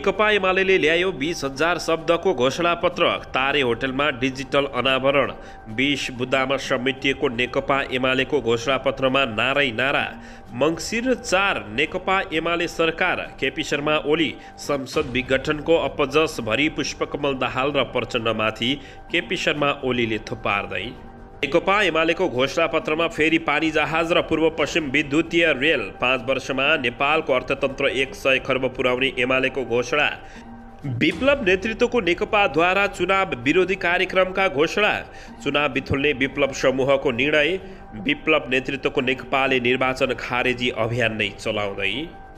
नेकपा एमाले ल्यायो 20,000 शब्दको घोषणापत्र। तारे होटलमा डिजिटल अनावरण। 20 बुँदामा समेटिएको नेकपा एमालेको घोषणापत्रमा नारै नारा। मङ्सिर 4 नेकपा एमाले सरकार। केपी शर्मा ओली संसद विघटनको अपजस भरी पुष्पकमल दाहाल र प्रचण्डमाथि केपी शर्मा ओलीले थुपार्दै नेकपा एमालेको घोषणापत्रमा फेरि पानी जहाज र पूर्व पश्चिम विद्युतीय रेल। 5 वर्षमा नेपालको अर्थतन्त्र 100 खर्ब पुर्याउने एमालेको घोषणा। विप्लव नेतृत्वको नेकपाद्वारा चुनाव विरोधी कार्यक्रमका घोषणा। चुनाव बिथुल्ने विप्लव समूहको निर्णय। विप्लव नेतृत्वको नेकपाले निर्वाचन खारेजी अभियान नै चलाउँदै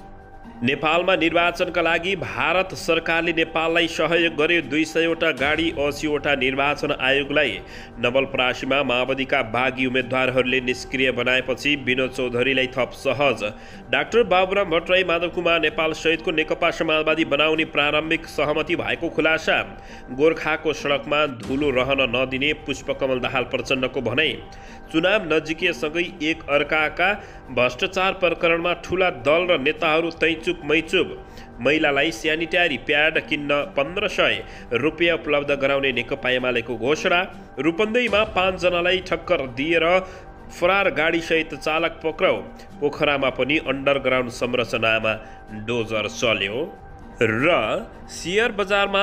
नेपालमा निर्वाचनका लागि भारत सरकारले नेपाललाई सहयोग गर्यो। 200वटा गाडी 80वटा निर्वाचन आयोगलाई। नवलपरासीमा माओवादीका बागी उम्मेद्वारहरूले निष्क्रिय बनाएपछि विनोद चौधरीलाई थप सहज। डाक्टर बाबुराम भट्टराई माधव कुमार नेपाल सहितको नेकपा समाजवादी बनाउने प्रारम्भिक सहमति भएको खुलासा। गोर्खाको सडकमा धुलो रहन नदिने पुष्पकमल दाहाल प्रचण्डको भनाइ। चुनाव नजिकैसँगै एक अर्काका भ्रष्टाचार प्रकरणमा ठुला दल र नेताहरू तैचुप मैचुप। महिलालाई स्यानिटरी प्याड किन्न 1500 रुपियाँ उपलब्ध गराउने नेकपा एमालेको घोषणा। रूपन्देहीमा 5 जनालाई ठक्कर दिएर फरार गाडीसहित चालक पक्राउ। पोखरामा पनि अन्डरग्राउन्ड संरचनामा डोजर चल्यो। र शेयर बजारमा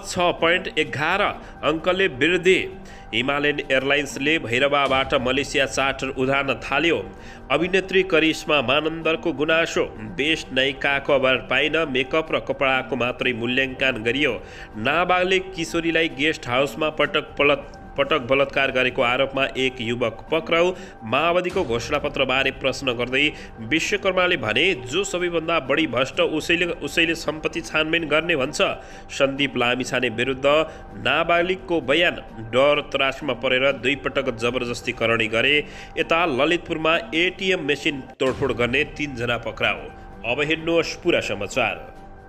5.6.11 अङ्कले वृद्धि। हिमालयन एयरलाइन्सले भैरवाबाट मलेसिया चार्टर उडान थाल्यो। अभिनेत्री करिश्मा मानन्दरको गुनासो। बेस्ट नायिकाको अवार्ड पाइन, मेकअप र कपडाको मात्रै मूल्याङ्कन गरियो। नाबालिग किशोरीलाई गेस्ट हाउसमा पटक बलात्कार गरेको आरोपमा एक युवक पक्राउ। माओवादीको घोषणापत्रबारे प्रश्न गर्दै विश्वकर्माले भने, जो सबैभन्दा बढी भ्रष्ट उसैले सम्पत्ति छानबिन गर्ने भन्छ। सन्दीप लामिछाने विरुद्ध नाबालिगको बयान। डर त्रासमा परेर 2 पटक जबरजस्ती करणी गरे। यता ललितपुरमा एटिएम मेसिन तोडफोड गर्ने 3 जना पक्राउ। अब हेर्नुहोस् पुरा समाचार।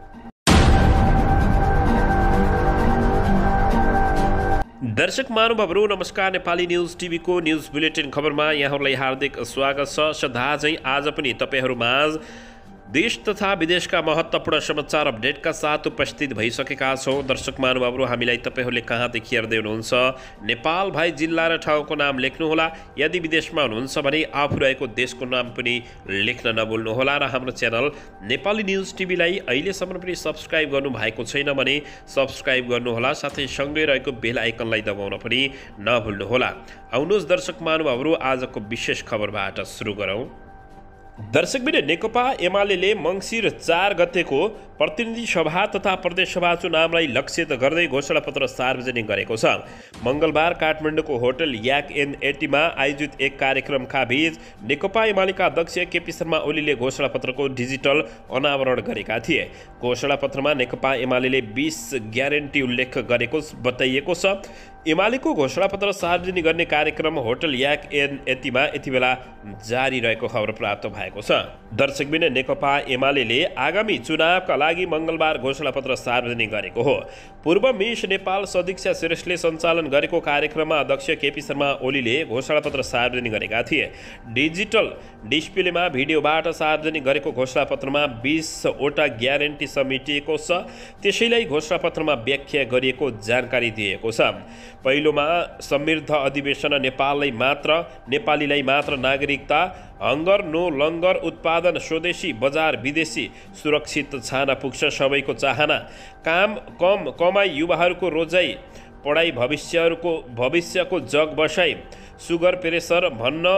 दर्शक महानुभावहरू नमस्कार। नेपाली न्युज टिभीको न्युज बुलेटिन खबरमा यहाँहरूलाई हार्दिक स्वागत छ। सदा चाहिँ आज पनि तपाईँहरूमाझ देश तथा विदेशका महत्त्वपूर्ण समाचार अपडेटका साथ उपस्थित भइसकेका छौँ। दर्शक महानुभावहरू, हामीलाई तपाईँहरूले कहाँदेखि हेर्दै हुनुहुन्छ नेपाल भाइ जिल्ला र ठाउँको नाम लेख्नुहोला। यदि विदेशमा हुनुहुन्छ भने आफू रहेको देशको नाम पनि लेख्न नभुल्नुहोला। र हाम्रो च्यानल नेपाली न्युज टिभीलाई अहिलेसम्म पनि सब्सक्राइब गर्नुभएको छैन भने सब्सक्राइब गर्नुहोला। साथै सँगै रहेको बेल आइकनलाई दबाउन पनि नभुल्नुहोला। आउनुहोस् दर्शक महानुभावहरू, आजको विशेष खबरबाट सुरु गरौँ। दर्शकबिन, नेकपा एमाले मङ्सिर 4 गतेको प्रतिनिधि सभा तथा प्रदेश सभा चुनावलाई लक्षित गर्दै घोषणापत्र सार्वजनिक गरेको छ। मङ्गलबार काठमाडौँको होटल याक एन एटीमा आयोजित एक कार्यक्रमका बीच नेकपा एमालेका अध्यक्ष केपी शर्मा ओलीले घोषणापत्रको डिजिटल अनावरण गरेका थिए। घोषणापत्रमा नेकपा एमाले 20 ग्यारेन्टी उल्लेख गरेको बताइएको छ। एमालेको घोषणापत्र सार्वजनिक गर्ने कार्यक्रम होटल याक एन एटीमा यति बेला जारी रहेको खबर प्राप्त भएको छ। दर्शकबिन, नेकपा एमाले आगामी चुनावका लागि मङ्गलबार घोषणापत्र सार्वजनिक गरेको हो। पूर्व मिस नेपाल सदीक्षा श्रेष्ठले सञ्चालन गरेको कार्यक्रममा अध्यक्ष केपी शर्मा ओलीले घोषणापत्र सार्वजनिक गरेका थिए। डिजिटल डिस्प्लेमा भिडियोबाट सार्वजनिक गरेको घोषणापत्रमा 20वटा ग्यारेन्टी समेटिएको छ। त्यसैलाई घोषणापत्रमा व्याख्या गरिएको जानकारी दिएको छ। पहिलोमा समृद्ध अधिवेशन, नेपालीलाई मात्र नागरिकता, हङ्गर नो लङ्गर, उत्पादन स्वदेशी, बजार विदेशी, सुरक्षित छाना पुग्छ सबैको चाहना, काम कम कमाई, युवाहरूको रोजाइ, पढाइ भविष्यको जग बसाई, सुगर प्रेसर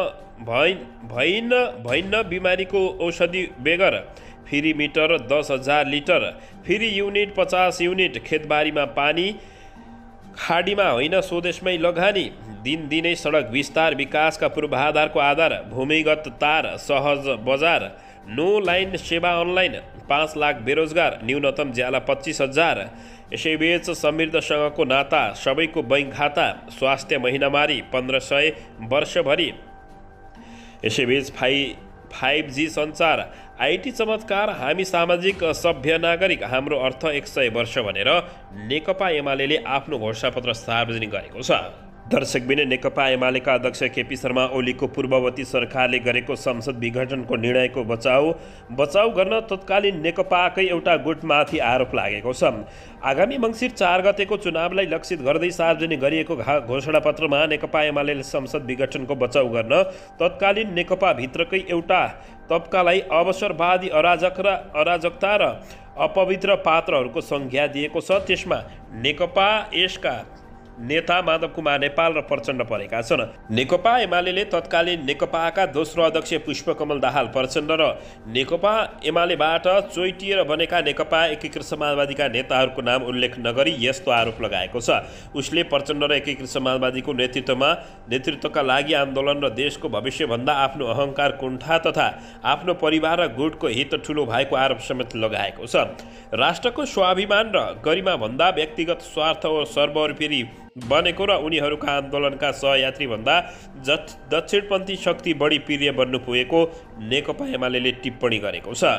भइन बिमारीको औषधि बेगर, free meter 10,000 litre, free unit 50 unit, खेतबारीमा पानी, खाडीमा होइन स्वदेशमै लगानी, दिनदिनै सडक विस्तार, विकासका पूर्वाधारको आधार, भूमिगत तार, सहज बजार, नो लाइन सेवा अनलाइन, 5 लाख बेरोजगार, न्यूनतम ज्याला 25,000। यसैबीच समृद्धसँगको नाता, सबैको बैंक खाता, स्वास्थ्य महिनामारी 1500 वर्षभरि। यसैबीच 5G सञ्चार, आइटी चमत्कार, हामी सामाजिक सभ्य नागरिक, हाम्रो अर्थ 100 वर्ष भनेर नेकपा एमाले आफ्नो घोषणापत्र सार्वजनिक गरेको छ। दर्शकबिन नेकपा एमालेका अध्यक्ष केपी शर्मा ओलीको पूर्ववर्ती सरकारले गरेको संसद विघटनको निर्णयको बचाउ गर्न तत्कालीन नेकपाकै एउटा गुटमाथि आरोप लागेको छ। आगामी मङ्सिर 4 गतेको चुनावलाई लक्षित गर्दै सार्वजनिक गरिएको घोषणापत्रमा नेकपा एमाले संसद विघटनको बचाउ गर्न तत्कालीन नेकपाभित्रकै एउटा तबकालाई अवसरवादी अराजकता र अपवित्र पात्रहरूको संज्ञा दिएको छ। त्यसमा नेकपा यसका नेता माधव कुमार नेपाल र प्रचण्ड परेका छन्। नेकपा एमाले तत्कालीन नेकपाका दोस्रो अध्यक्ष पुष्पकमल दाहाल प्रचण्ड र नेकपा एमालेबाट चोइटिएर बनेका नेकपा एकीकृत समाजवादीका नेताहरूको नाम उल्लेख नगरी यस्तो आरोप लगाएको छ। उसले प्रचण्ड र एकीकृत समाजवादीको नेतृत्वका लागि आन्दोलन र देशको भविष्यभन्दा आफ्नो अहङ्कार कुण्ठा तथा आफ्नो परिवार र गुटको हित ठुलो भएको आरोप समेत लगाएको छ। राष्ट्रको स्वाभिमान र गरिमाभन्दा व्यक्तिगत स्वार्थ वा सर्वोपरि बनेको र उनीहरूका आन्दोलनका सहयात्रीभन्दा दक्षिणपन्थी शक्ति बढी प्रिय बन्नु पुगेको नेकपा एमाले टिप्पणी गरेको छ।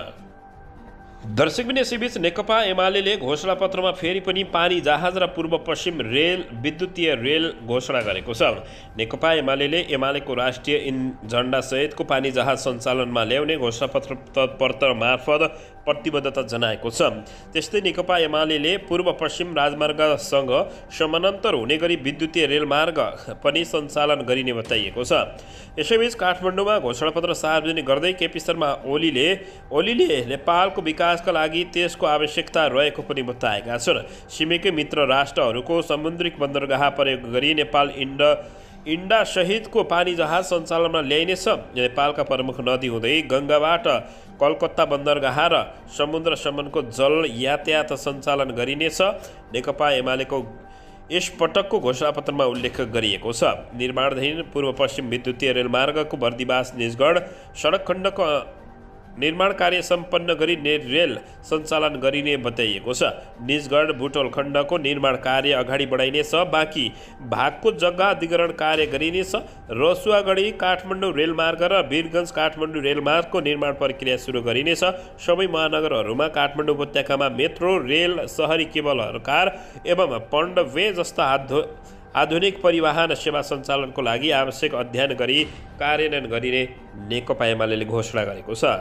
दर्शकबिन यसैबीच नेकपा एमाले घोषणापत्रमा फेरि पनि पानी जहाज र पूर्व पश्चिम विद्युतीय रेल घोषणा गरेको छ। नेकपा एमालेको राष्ट्रिय झण्डासहितको पानी जहाज सञ्चालनमा ल्याउने घोषणापत्र मार्फत प्रतिबद्धता जनाएको छ। त्यस्तै नेकपा एमाले पूर्व पश्चिम राजमार्गसँग समानान्तर हुने गरी विद्युतीय रेलमार्ग पनि सञ्चालन गरिने बताइएको छ। यसैबीच काठमाडौँमा घोषणापत्र सार्वजनिक गर्दै केपी शर्मा ओलीले नेपालको विकासका लागि त्यसको आवश्यकता रहेको पनि बताएका छन्। छिमेकी मित्र राष्ट्रहरूको समुद्रिक बन्दरगाह प्रयोग गरी नेपाल इन्डा सहितको पानी जहाज सञ्चालनमा ल्याइनेछ। नेपालका प्रमुख नदी हुँदै गङ्गाबाट कलकत्ता बन्दरगाह र समुद्रसम्मको जल यातायात सञ्चालन गरिनेछ। नेकपा एमालेको यसपटकको घोषणापत्रमा उल्लेख गरिएको छ। निर्माणाधीन पूर्व पश्चिम विद्युतीय रेलमार्गको बर्दिवास निजगढ सडक खण्डको निर्माण कार्य सम्पन्न गरी रेल सञ्चालन गरिने बताइएको छ। निजगढ बुटोल खण्डको निर्माण कार्य अगाडि बढाइनेछ। बाँकी भागको जग्गा अधिग्रहण कार्य गरिनेछ। रसुवागढी काठमाडौँ रेलमार्ग र वीरगञ्ज काठमाडौँ रेलमार्गको निर्माण प्रक्रिया सुरु गरिनेछ। सबै महानगरहरूमा काठमाडौँ उपत्यकामा मेट्रो रेल शहरी केबल कार एवं पन्डवे जस्ता आधुनिक परिवहन सेवा सञ्चालनको लागि आवश्यक अध्ययन गरी कार्यान्वयन गरिने नेकपा एमाले घोषणा गरेको छ।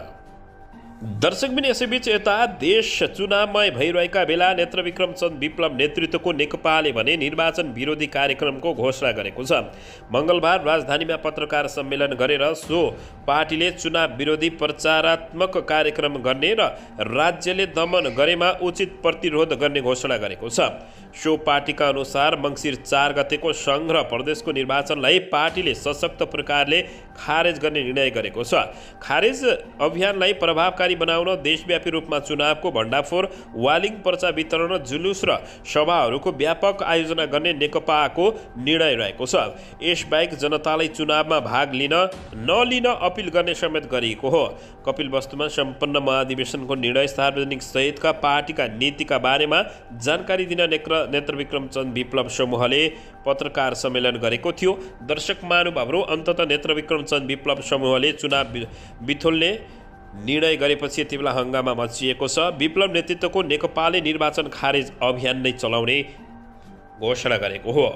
दर्शकबिन यसैबीच यता देश चुनावमय भइरहेका बेला नेत्रविक्रम चन्द विप्लव नेतृत्वको नेकपाले भने निर्वाचन विरोधी कार्यक्रमको घोषणा गरेको छ। मङ्गलबार राजधानीमा पत्रकार सम्मेलन गरेर सो पार्टीले चुनाव विरोधी प्रचारात्मक कार्यक्रम गर्ने र राज्यले दमन गरेमा उचित प्रतिरोध गर्ने घोषणा गरेको छ। सो पार्टीका अनुसार मङ्सिर 4 गतेको सङ्घ र प्रदेशको निर्वाचनलाई पार्टीले सशक्त प्रकारले खारेज गर्ने निर्णय गरेको छ। खारेज अभियानलाई प्रभावकारी बनाउन देशव्यापी रूपमा चुनावको भण्डाफोर वालिङ पर्चा वितरण र जुलुस र सभाहरूको व्यापक आयोजना गर्ने नेकपाको निर्णय रहेको छ। यसबाहेक जनतालाई चुनावमा भाग नलिन अपिल गर्ने समेत गरिएको हो। कपिलवस्तुमा सम्पन्न महाधिवेशनको निर्णय सार्वजनिक सहितका पार्टीका नीतिका बारेमा जानकारी दिन नेत्रविक्रम चन्द विप्लव समूहले पत्रकार सम्मेलन गरेको थियो। दर्शक महानुभावहरू अन्ततः नेत्रविक्रम चन्द विप्लव समूहले चुनाव बिथोल्ने निर्णय गरेपछि यति बेला हङ्गामा मचिएको छ। विप्लव नेतृत्वको नेकपाले निर्वाचन खारेज अभियान नै चलाउने घोषणा गरेको हो।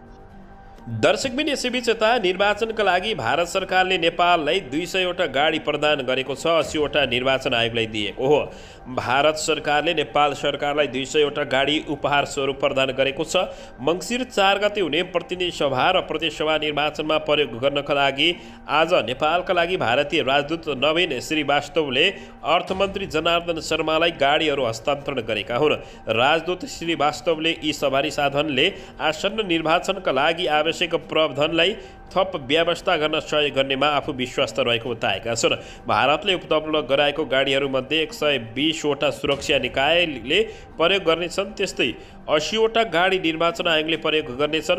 दर्शकबिन यसैबीच यता निर्वाचनका लागि भारत सरकारले नेपाललाई 200वटा गाडी प्रदान गरेको छ। 80वटा निर्वाचन आयोगलाई दिएको हो। भारत सरकारले नेपाल सरकारलाई 200वटा गाडी उपहार स्वरूप प्रदान गरेको छ। मङ्सिर 4 गते हुने प्रतिनिधि सभा र प्रदेश सभा निर्वाचनमा प्रयोग गर्नका लागि आज नेपालका लागि भारतीय राजदूत नवीन श्रीवास्तवले अर्थमन्त्री जनार्दन शर्मालाई गाडीहरू हस्तान्तरण गरेका हुन्। राजदूत श्रीवास्तवले यी सवारी साधनले आसन्न निर्वाचनका लागि आवश्यक प्रावधानलाई थप व्यवस्था गर्न सहयोग गर्नेमा आफू विश्वस्त रहेको बताएका छन्। भारतले उपलब्ध गराएको गाडीहरूमध्ये 120वटा सुरक्षा निकायले प्रयोग गर्नेछन्। त्यस्तै 80वटा गाडी निर्वाचन आयोगले प्रयोग गर्नेछन्।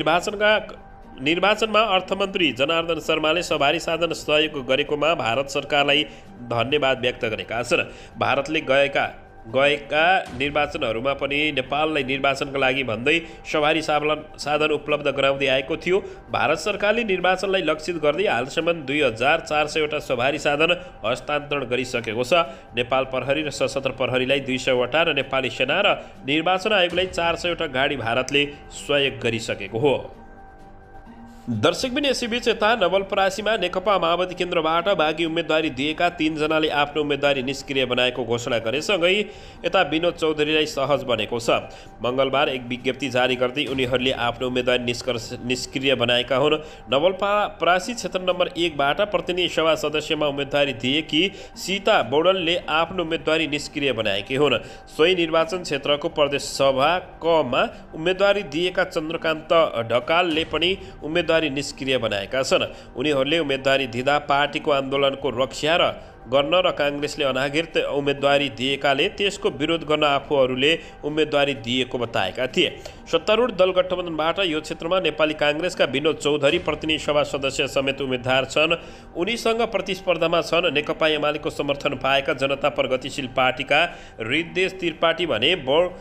निर्वाचनमा अर्थमन्त्री जनार्दन शर्माले सवारी साधन सहयोग गरेकोमा भारत सरकारलाई धन्यवाद व्यक्त गरेका छन्। भारतले गएका निर्वाचनहरूमा पनि नेपाललाई निर्वाचनका लागि भन्दै सवारी साधन उपलब्ध गराउँदै आएको थियो। भारत सरकारले निर्वाचनलाई लक्षित गर्दै हालसम्म 2400वटा सवारी साधन हस्तान्तरण गरिसकेको छ। नेपाल प्रहरी र सशस्त्र प्रहरीलाई 200वटा र नेपाली सेना र निर्वाचन आयोगलाई 400वटा गाडी भारतले सहयोग गरिसकेको हो। दर्शकबिन यसैबीच यता नवलपरासीमा नेकपा माओवादी केन्द्रबाट बाँकी उम्मेदवारी दिएका 3 जनाले आफ्नो उम्मेदवारी निष्क्रिय बनाएको घोषणा गरेसँगै यता विनोद चौधरीलाई सहज बनेको छ। मङ्गलबार एक विज्ञप्ति जारी गर्दै उनीहरूले आफ्नो उम्मेदवारी निष्क्रिय बनाएका हुन्। नवलपरासी क्षेत्र नम्बर 1 बाट प्रतिनिधि सभा सदस्यमा उम्मेदवारी दिएकी सीता बौडलले आफ्नो उम्मेदवारी निष्क्रिय बनाएकी हुन्। सोही निर्वाचन क्षेत्रको प्रदेश सभा कमा उम्मेदवारी दिएका चन्द्रकान्त ढकालले पनि उम्मेदवारी निष्क्रिय बनाएका छन्। उनीहरूले उम्मेदवारी दिँदा पार्टीको आन्दोलनको रक्षा गर्न र काङ्ग्रेसले अनागरिक उम्मेदवारी दिएकाले त्यसको विरोध गर्न आफूहरूले उम्मेदवारी दिएको बताएका थिए। सत्तारूढ दल गठबन्धनबाट यो क्षेत्रमा नेपाली काङ्ग्रेसका विनोद चौधरी प्रतिनिधि सभा सदस्य समेत उम्मेद्वार छन्। उनीसँग प्रतिस्पर्धामा छन् नेकपा एमालेको समर्थन पाएका जनता प्रगतिशील पार्टीका हृदय त्रिपाठी भने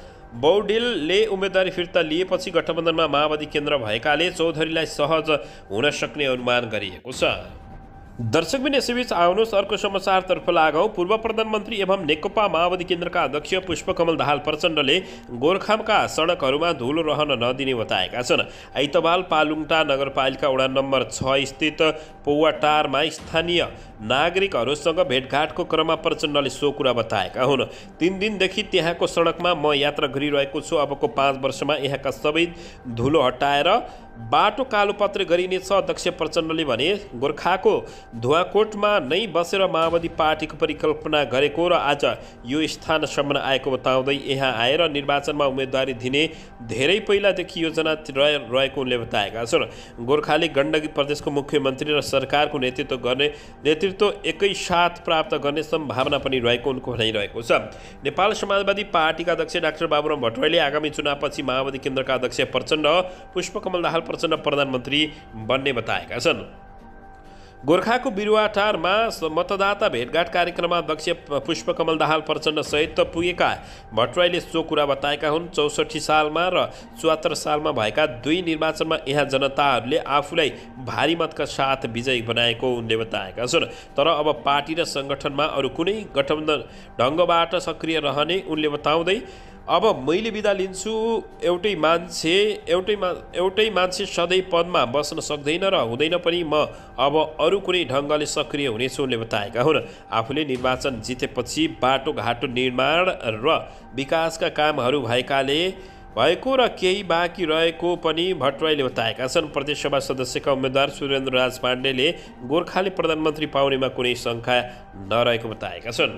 बौडेलले उम्मेदवारी फिर्ता लिएपछि गठबन्धनमा माओवादी केन्द्र भएकाले चौधरीलाई सहज हुन सक्ने अनुमान गरिएको छ। दर्शकबिन यसैबीच आउनुहोस् अर्को समाचारतर्फ लागौँ। पूर्व प्रधानमन्त्री एवं नेकपा माओवादी केन्द्रका अध्यक्ष पुष्पकमल दाहाल प्रचण्डले गोरखाका सडकहरूमा धुलो रहन नदिने बताएका छन्। आइतबार पालुङटा नगरपालिका वडा नम्बर 6 स्थित पौवाटारमा स्थानीय नागरिकहरूसँग भेटघाटको क्रममा प्रचण्डले सो कुरा बताएका हुन्। 3 दिनदेखि त्यहाँको सडकमा म यात्रा गरिरहेको छु। अबको 5 वर्षमा यहाँका सबै धुलो हटाएर बाटो कालोपत्रे गरिनेछ। अध्यक्ष प्रचण्डले भने गोर्खाको धुवाकोटमा नै बसेर माओवादी पार्टीको परिकल्पना गरेको र आज यो स्थानसम्म आएको बताउँदै यहाँ आएर निर्वाचनमा उम्मेदवारी दिने धेरै पहिलादेखि योजना रहेको उनले बताएका छन्। गोर्खाले गण्डकी प्रदेशको मुख्यमन्त्री र सरकारको नेतृत्व एकैसाथ प्राप्त गर्ने सम्भावना पनि रहेको उनको भनाइरहेको छ। नेपाल समाजवादी पार्टीका अध्यक्ष डाक्टर बाबुराम भट्टराईले आगामी चुनावपछि माओवादी केन्द्रका अध्यक्ष प्रचण्ड पुष्पकमल दाहाल प्रचण्ड प्रधानमन्त्री बन्ने बताएका छन्। गोर्खाको बिरुवाटारमा मतदाता भेटघाट कार्यक्रममा अध्यक्ष पुष्पकमल दाहाल प्रचण्ड सहित पुगेका भट्टराईले सो कुरा बताएका हुन्। 64 सालमा र 74 सालमा भएका 2 निर्वाचनमा यहाँ जनताहरूले आफूलाई भारी मतका साथ विजयी बनाएको उनले बताएका छन्। तर अब पार्टी र सङ्गठनमा अरू कुनै गठबन्धन ढङ्गबाट सक्रिय रहने उनले बताउँदै अब मैले बिदा लिन्छु। एउटै मान्छे सधैँ पदमा बस्न सक्दैन र हुँदैन पनि। म अब अरू कुनै ढङ्गले सक्रिय हुनेछु उनले बताएका हुन्। आफूले निर्वाचन जितेपछि बाटोघाटो निर्माण र विकासका कामहरू भएको र केही बाँकी रहेको पनि भट्टराईले बताएका छन्। प्रदेशसभा सदस्यका उम्मेद्वार सुरेन्द्र राज पाण्डेले गोर्खाले प्रधानमन्त्री पाउनेमा कुनै शङ्का नरहेको बताएका छन्।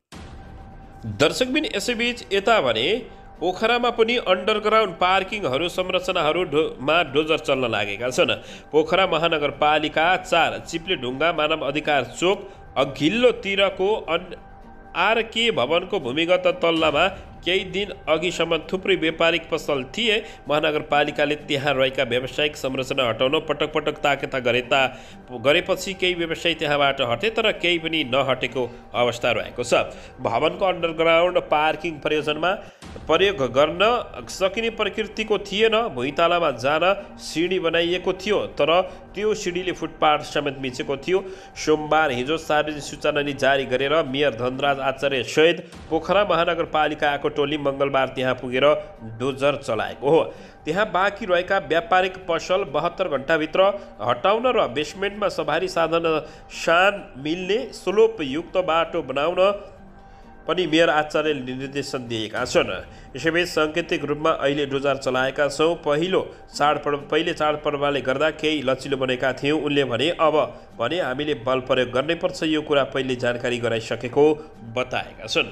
दर्शकबिन यसैबीच यता भने पोखरामा पनि अन्डरग्राउन्ड पार्किङहरू संरचनाहरूमा डोजर चल्न लागेका छन्। पोखरा महानगरपालिका 4 चिप्लेढुङ्गा मानव अधिकार चोक अघिल्लोतिरको आरके भवनको भूमिगत तल्लामा केही दिन अघिसम्म थुप्रै व्यापारिक पसल थिए। महानगरपालिकाले त्यहाँ रहेका व्यावसायिक संरचना हटाउन पटक पटक ताकेता गरेपछि केही व्यवसायी त्यहाँबाट हटे, तर केही पनि नहटेको अवस्था रहेको छ। भवनको अन्डरग्राउन्ड पार्किङ प्रयोग गर्न सकिने प्रकृतिको थिएन। भुइँतालामा जान सिडी बनाइएको थियो, तर त्यो सिडीले फुटपाथ समेत मिचेको थियो। सोमबार हिजो सार्वजनिक सूचना जारी गरेर मेयर धनराज आचार्य सहित पोखरा महानगरपालिकाको टोली मङ्गलबार त्यहाँ पुगेर डोजर चलाएको हो। त्यहाँ बाँकी रहेका व्यापारिक पसल 72 घण्टाभित्र हटाउन र बेसमेन्टमा सवारी साधन मिल्ने स्लोपयुक्त बाटो बनाउन पनि मेयर आचार्यले निर्देशन दिएका छन्। यसैबीच साङ्केतिक रूपमा अहिले डोजर चलाएका छौँ। पहिले चाडपर्वले गर्दा केही लचिलो बनेका थियौँ उनले भने। अब भने हामीले बल प्रयोग गर्नै पर्छ, यो कुरा पहिले जानकारी गराइसकेको बताएका छन्।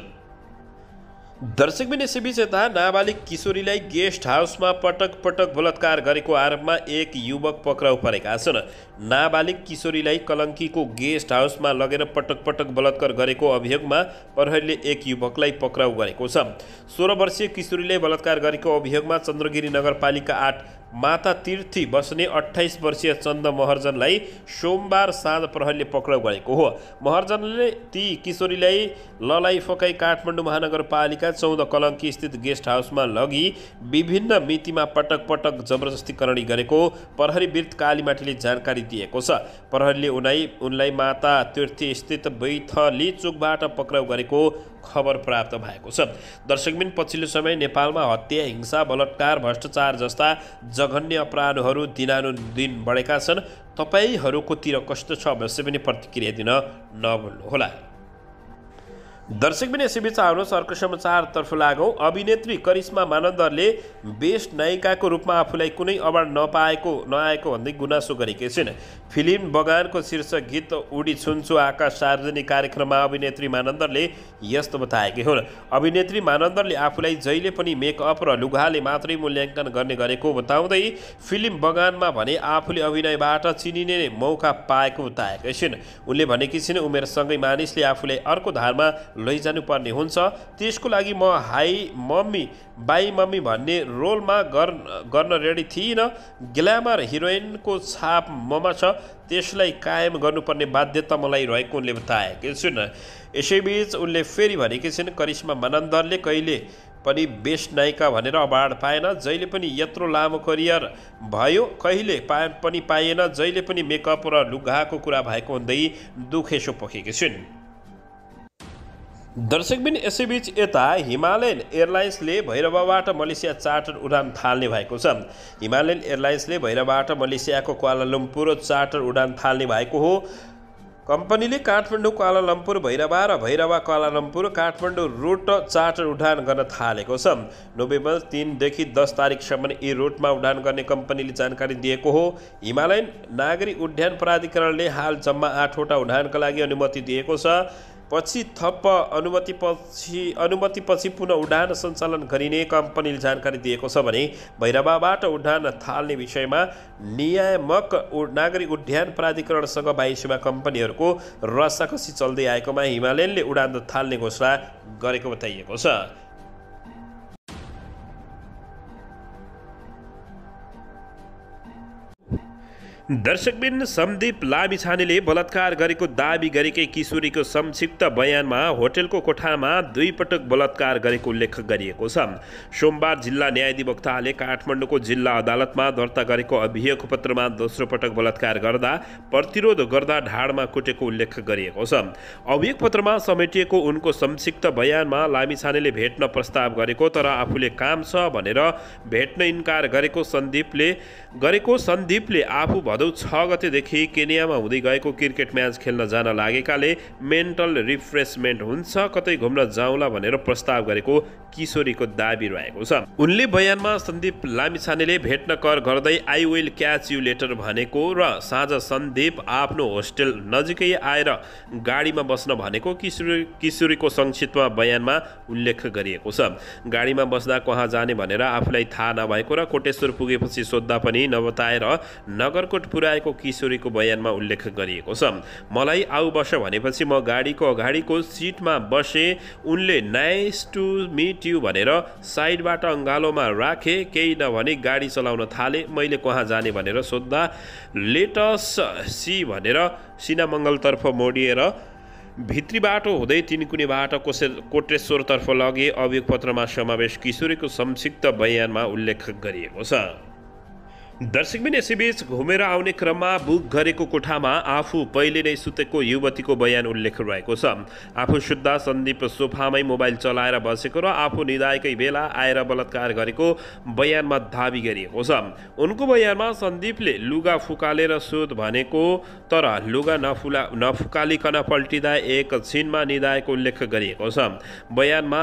दर्शकबिन यसैबीच यता नाबालिग किशोरीलाई गेस्ट हाउसमा पटक पटक बलात्कार गरेको आरोपमा एक युवक पक्राउ परेका छन्। नाबालिग किशोरीलाई कलङ्कीको गेस्ट हाउसमा लगेर पटक पटक बलात्कार गरेको अभियोगमा प्रहरीले एक युवकलाई पक्राउ गरेको छ। 16 वर्षीय किशोरीलाई बलात्कार गरेको अभियोगमा चन्द्रगिरी नगरपालिका 8 माता तीर्थी बस्ने 28 वर्षीय चन्द महर्जनलाई सोमबार साँझ प्रहरीले पक्राउ गरेको हो। महर्जनले ती किशोरीलाई ललाई फकाई काठमाडौँ महानगरपालिका 14 कलङ्की स्थित गेस्ट हाउसमा लगी विभिन्न मितिमा पटक पटक जबरजस्तीकरण गरेको प्रहरी वृत्त कालीमाटीले जानकारी दिएको छ। प्रहरीले उनलाई माता तीर्थी स्थित बैथली चोकबाट पक्राउ गरेको खबर प्राप्त भएको छ। दर्शकबिन पछिल्लो समय नेपालमा हत्या, हिंसा, बलात्कार, भ्रष्टाचार जस्ता जघन्य अपराधहरू दिनानुदिन बढेका छन्। तपाईँहरूकोतिर कस्तो छ अवश्य पनि प्रतिक्रिया दिन नभुल्नुहोला। दर्शकबिन यसैबीच आउनुहोस् अर्को समाचारतर्फ लागौँ। अभिनेत्री करिश्मा मानन्दरले बेस्ट नायिकाको रूपमा आफूलाई कुनै अवार्ड नआएको भन्दै गुनासो गरेकी छिन्। फिल्म बगानको शीर्षक गीत उडी छुन्छु आकाश सार्वजनिक कार्यक्रममा अभिनेत्री मानन्दरले यस्तो बताएकी हुन्। अभिनेत्री मानन्दरले आफूलाई जहिले पनि मेकअप र लुगाले मात्रै मूल्याङ्कन गर्ने गरेको बताउँदै फिल्म बगानमा भने आफूले अभिनयबाट चिनिने मौका पाएको बताएकी छिन्। उनले भनेकी छिन्, उमेरसँगै मानिसले आफूलाई अर्को धारमा लैजानुपर्ने हुन्छ। त्यसको लागि म हाई मम्मी बाई मम्मी भन्ने रोलमा गर्न रेडी थिइनँ। ग्ल्यामर हिरोइनको छाप ममा छ, त्यसलाई कायम गर्नुपर्ने बाध्यता मलाई रहेको उनले बताएकी छिन्। यसैबीच उनले फेरि भनेकी छिन्, करिश्मा मानन्दरले कहिले पनि बेस्ट नायिका भनेर अवार्ड पाएन। जहिले पनि यत्रो लामो करियर भयो कहिले पनि पाइएन। जहिले पनि मेकअप र लुगाको कुरा भएको भन्दै दुखेसो पोखेकी छिन्। दर्शकबिन यसैबीच यता हिमालयन एयरलाइन्सले भैरवाबाट मलेसिया चार्टर उडान थाल्ने भएको छ। हिमालयन एयरलाइन्सले भैरवाबाट मलेसियाको क्वालालम्पुर चार्टर उडान थाल्ने भएको हो। कम्पनीले काठमाडौँ क्वालालम्पुर भैरवा र Bhairahawa Kuala Lumpur Kathmandu route charter उडान गर्न थालेको छ। नोभेम्बर 3 देखि 10 तारिकसम्म यी रुटमा उडान गर्ने कम्पनीले जानकारी दिएको हो। हिमालयन नागरिक उड्डयन प्राधिकरणले हाल जम्मा 8वटा उडानका लागि अनुमति दिएको छ। पछि थप अनुमतिपछि पुनः उडान सञ्चालन गरिने कम्पनीले जानकारी दिएको छ भने भैरवाबाट उडान थाल्ने विषयमा नियामक नागरिक उड्डयन प्राधिकरणसँग वायु सेवा कम्पनीहरूको रसाकसी चल्दै आएकोमा हिमालयनले उडान थाल्ने घोषणा गरेको बताइएको छ। दर्शकबिन सन्दीप लामिछानेले बलात्कार गरेको दाबी गरेकै किशोरीको संक्षिप्त बयानमा होटेलको कोठामा 2 पटक बलात्कार गरेको उल्लेख गरिएको छ। सोमबार जिल्ला न्यायाधिवक्ताले काठमाडौँको जिल्ला अदालतमा दर्ता गरेको अभियोग पत्रमा दोस्रो पटक बलात्कार गर्दा प्रतिरोध गर्दा ढाडमा कुटेको उल्लेख गरिएको छ। अभियोग पत्रमा समेटिएको उनको संक्षिप्त बयानमा लामिछानेले भेट्न प्रस्ताव गरेको तर आफूले काम छ भनेर भेट्न इन्कार गरेको सन्दीपले आफू भदौ 6 गतेदेखि केन्यामा हुँदै गएको क्रिकेट म्याच खेल्न जान लागेकाले मेन्टल रिफ्रेसमेन्ट हुन्छ, कतै घुम्न जाउँला भनेर प्रस्ताव गरेको किशोरीको दाबी रहेको छ। उनले बयानमा सन्दीप लामिछानेले भेट्न कर गर्दै I will catch you later भनेको र साँझ सन्दीप आफ्नो होस्टेल नजिकै आएर गाडीमा बस्न भनेको किशोरीको संक्षिप्त बयानमा उल्लेख गरिएको छ। गाडीमा बस्दा कहाँ जाने भनेर आफूलाई थाहा नभएको र कोटेश्वर पुगेपछि सोद्धा पनि नबताएर नगरकोट पुर्याएको किशोरीको बयानमा उल्लेख गरिएको छ। मलाई आऊ बस भनेपछि म गाडीको अगाडिको सिटमा बसे। उनले नाइस टु मिट यु भनेर साइडबाट अङ्गालोमा राखे। केही नभनी गाडी चलाउन थाले। मैले कहाँ जाने भनेर सोद्धा लेटस सी भनेर सिनामङ्गलतर्फ मोडिएर भित्री बाटो हुँदै तिनकुनेबाट कोटेश्वरतर्फ लगे। अभियोग पत्रमा समावेश किशोरीको संक्षिप्त बयानमा उल्लेख गरिएको छ। दर्शकबिन यसैबीच घुमेर आउने क्रममा बुक गरेको कोठामा आफू पहिले नै सुतेको युवतीको बयान उल्लेख रहेको छ। आफू सुत्दा सन्दीप सोफामै मोबाइल चलाएर बसेको र आफू निदाएकै बेला आएर बलात्कार गरेको बयानमा दाबी गरिएको छ। उनको बयानमा सन्दीपले लुगा फुकालेर सुत भनेको तर लुगा नफुकालिकन पल्टिँदा एक छिनमा निदाएको उल्लेख गरिएको छ। बयानमा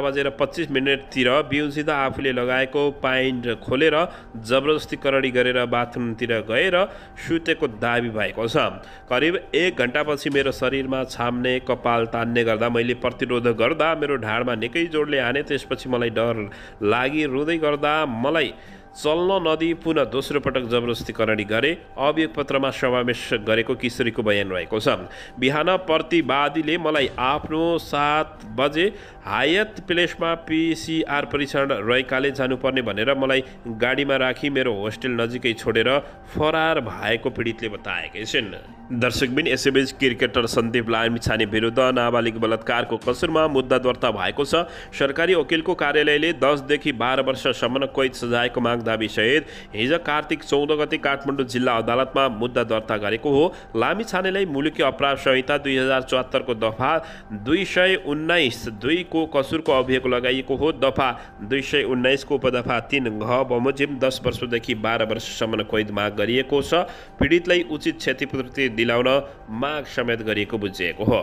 12:25 बिउजिँदा आफूले लगाएको पाइन्ट खोलेर जबरजस्ती गरेर बाथरुमतिर गएर सुतेको दाबी भएको छ। करिब 1 घण्टापछि मेरो शरीरमा छाम्ने कपाल तान्ने गर्दा मैले प्रतिरोध गर्दा मेरो ढाडमा निकै जोडले हाने। त्यसपछि मलाई डर लागि रुँदै गर्दा मलाई चल्न नदिई पुनः दोस्रो पटक जबरजस्ती गरे। अभियोग पत्रमा समावेश गरेको किशोरीको बयान रहेको छ। बिहान प्रतिवादीले मलाई आफ्नो 7 बजे हायत प्लेसमा PCR परीक्षण रहेकाले जानुपर्ने भनेर मलाई गाडीमा राखी मेरो होस्टेल नजिकै छोडेर फरार भएको पीडितले बताएकै छिन्। दर्शकबिन यसैबीच क्रिकेटर सन्दीप लामिछाने विरुद्ध नाबालिग बलात्कारको कसुरमा मुद्दा दर्ता भएको छ। सरकारी वकिलको कार्यालयले 10 देखि 12 वर्षसम्म कैद सजायको माग दाबीसहित हिज कार्तिक 14 गते काठमाडौँ जिल्ला अदालतमा मुद्दा दर्ता गरेको हो। लामिछानेलाई मुलुकी अपराध संहिता 2074 को दफा 219(2) को कसुरको अभियोग लगाइएको हो। दफा 219 को उपदफा 3 घ बमोजिम 10 वर्षदेखि 12 वर्षसम्म कैद माग गरिएको छ। पीडितलाई उचित क्षतिपूर्ति दिलाउन माग समेत गरिएको बुझिएको हो।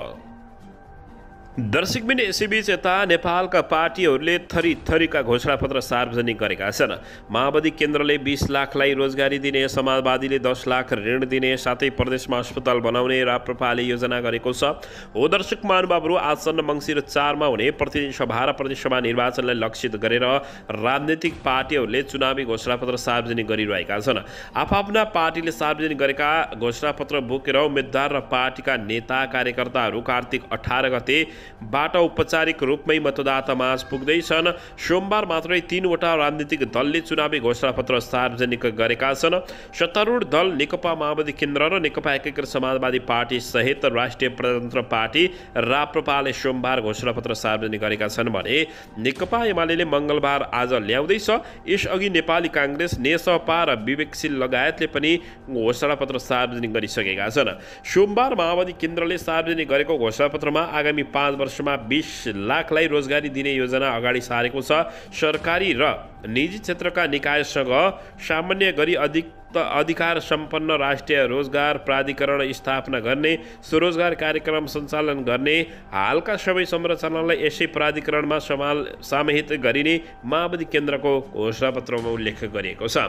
दर्शकबिन यसैबीच यता नेपालका पार्टीहरूले थरीका घोषणापत्र सार्वजनिक गरेका छन्। माओवादी केन्द्रले 20 लाखलाई रोजगारी दिने, समाजवादीले 10 लाख ऋण दिने, साथै प्रदेशमा अस्पताल बनाउने राप्रपाले योजना गरेको छ। हो दर्शक महानुभावहरू, आसन्न मङ्सिर 4 मा हुने प्रतिनिधि सभा र प्रदेशसभा निर्वाचनलाई लक्षित गरेर राजनीतिक पार्टीहरूले चुनावी घोषणापत्र सार्वजनिक गरिरहेका छन्। आफ्ना पार्टीले सार्वजनिक गरेका घोषणापत्र बोकेर उम्मेद्वार र पार्टीका नेता कार्यकर्ताहरू कार्तिक 18 गते बाट औपचारिक रूपमै मतदातामाझ पुग्दैछन्। सोमबार मात्रै 3 वटा राजनीतिक दलले चुनावी घोषणापत्र सार्वजनिक गरेका छन्। सत्तारूढ दल नेकपा माओवादी केन्द्र र नेकपा एकीकृत समाजवादी पार्टी सहित राष्ट्रिय प्रजातन्त्र पार्टी राप्रपाले सोमबार घोषणापत्र सार्वजनिक गरेका छन् भने नेकपा एमाले मङ्गलबार आज ल्याउँदैछ। यसअघि नेपाली काङ्ग्रेस, नेसपा र विवेकशील लगायतले पनि घोषणापत्र सार्वजनिक गरिसकेका छन्। सोमबार माओवादी केन्द्रले सार्वजनिक गरेको घोषणापत्रमा आगामी 5 वर्षमा 20 लाखलाई रोजगारी दिने योजना अगाडि सारेको छ। सरकारी र निजी क्षेत्रका निकायसँग सामान्य गरी अधिकार सम्पन्न राष्ट्रिय रोजगार प्राधिकरण स्थापना गर्ने, स्वरोजगार कार्यक्रम सञ्चालन गर्ने, हालका सबै संरचनालाई यसै प्राधिकरणमा समाहित गरिने माओवादी केन्द्रको घोषणापत्रमा उल्लेख गरिएको छ।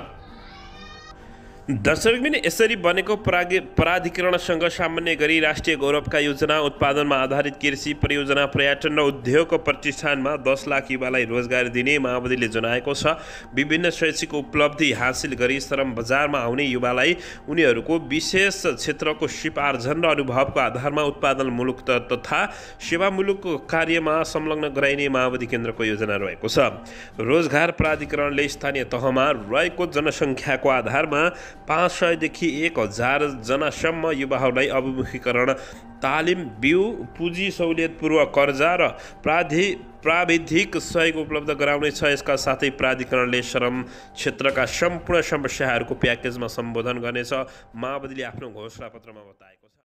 दर्शकबिन यसरी बनेको प्राधिकरणसँग सामान्य गरी राष्ट्रिय गौरवका योजना, उत्पादनमा आधारित कृषि परियोजना, पर्यटन र उद्योगको प्रतिष्ठानमा 10 लाख युवालाई रोजगार दिने माओवादीले जनाएको छ। विभिन्न शैक्षिक उपलब्धि हासिल गरी श्रम बजारमा आउने युवालाई उनीहरूको विशेष क्षेत्रको सिप आर्जन र अनुभवको आधारमा उत्पादनमूलक तथा सेवामूलक कार्यमा संलग्न गराइने माओवादी केन्द्रको योजना रहेको छ। रोजगार प्राधिकरणले स्थानीय तहमा रहेको जनसङ्ख्याको आधारमा 500 देखि 1000 जनासम्म युवाहरूलाई अभिमुखीकरण, तालिम, बिउ, पुँजी सहुलियत, पूर्व कर्जा र प्राविधिक सहयोग उपलब्ध गराउनेछ। यसका साथै प्राधिकरणले श्रम क्षेत्रका सम्पूर्ण समस्याहरूको प्याकेजमा सम्बोधन गर्नेछ, माओवादीले आफ्नो घोषणापत्रमा बताएको छ।